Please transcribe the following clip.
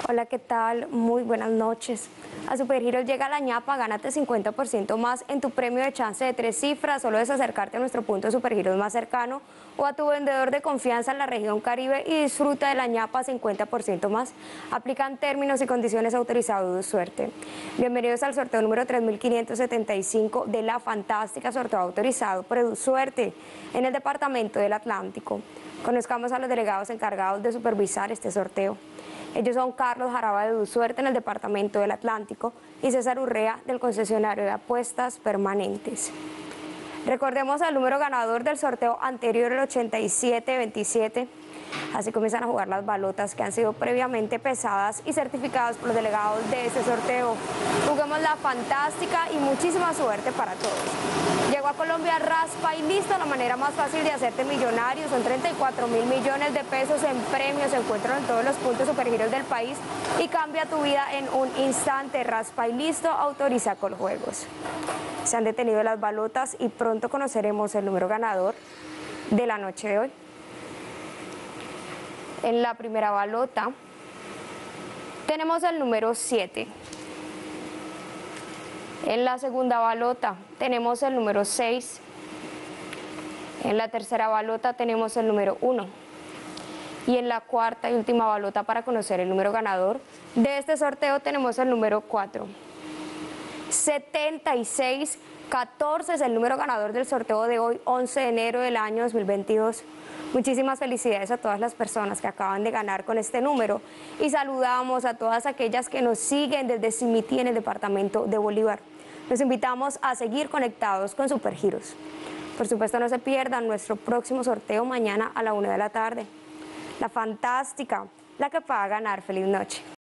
Hola, ¿qué tal? Muy buenas noches. A Supergiros llega la ñapa, gánate 50% más en tu premio de chance de 3 cifras. Solo es acercarte a nuestro punto de Supergiros más cercano o a tu vendedor de confianza en la región Caribe y disfruta de la ñapa 50% más. Aplican términos y condiciones autorizados de suerte. Bienvenidos al sorteo número 3575 de la fantástica, sorteo autorizado por EduSuerte en el departamento del Atlántico. Conozcamos a los delegados encargados de supervisar este sorteo. Ellos son Carlos Jaraba de EduSuerte en el departamento del Atlántico y César Urrea del concesionario de apuestas permanentes. Recordemos el número ganador del sorteo anterior, el 8727. Así comienzan a jugar las balotas que han sido previamente pesadas y certificadas por los delegados de este sorteo. Juguemos la fantástica y muchísima suerte para todos. Llegó a Colombia Raspa y Listo, la manera más fácil de hacerte millonario. Son 34.000 millones de pesos en premios, se encuentran en todos los puntos Supergiros del país y cambia tu vida en un instante. Raspa y Listo, autoriza Coljuegos. Se han detenido las balotas y pronto conoceremos el número ganador de la noche de hoy. En la primera balota tenemos el número 7. En la segunda balota tenemos el número 6. En la tercera balota tenemos el número 1. Y en la cuarta y última balota para conocer el número ganador de este sorteo tenemos el número 4. 7614 es el número ganador del sorteo de hoy, 11 de enero del año 2022. Muchísimas felicidades a todas las personas que acaban de ganar con este número y saludamos a todas aquellas que nos siguen desde Simití en el departamento de Bolívar. Los invitamos a seguir conectados con Supergiros. Por supuesto, no se pierdan nuestro próximo sorteo mañana a la 1 de la tarde. La fantástica, la que va a ganar. Feliz noche.